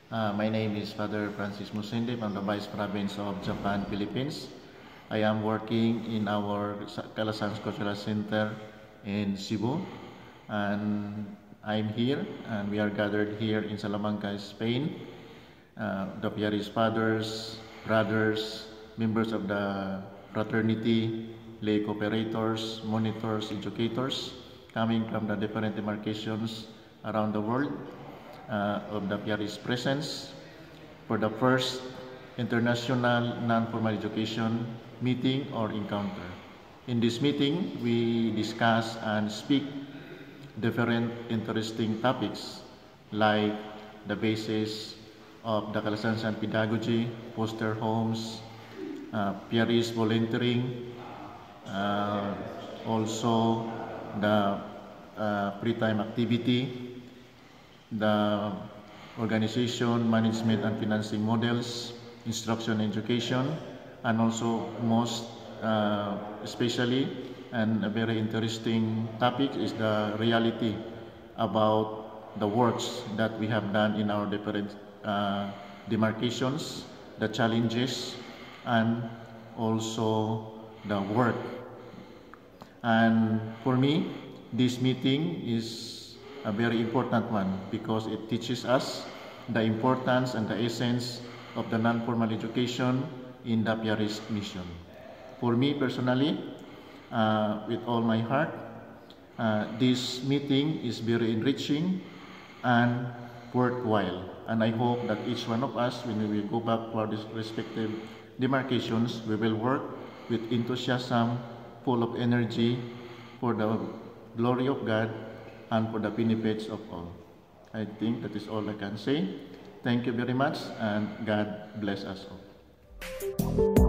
My name is Father Francis Musinde from the Vice Province of Japan, Philippines. I am working in our Calasanz Cultural Center in Cebu, and I'm here, and we are gathered here in Salamanca, Spain. The Piaris fathers, brothers, members of the fraternity, lay cooperators, monitors, educators, coming from the different demarcations around the world of the Piaris presence for the first international non-formal education meeting or encounter. In this meeting, we discuss and speak different interesting topics like the basis of the Calasanzan pedagogy, foster homes, Piaris volunteering, also the free-time activity, the organization, management and financing models, instruction and education, and also most especially and a very interesting topic is the reality about the works that we have done in our different demarcations, the challenges, and also the work. And for me, this meeting is a very important one because it teaches us the importance and the essence of the non-formal education in the Piaris mission. For me personally, with all my heart, this meeting is very enriching and worthwhile. And I hope that each one of us, when we go back to our respective demarcations, we will work with enthusiasm, full of energy for the glory of God and for the benefits of all. I think that is all I can say. Thank you very much, and God bless us all.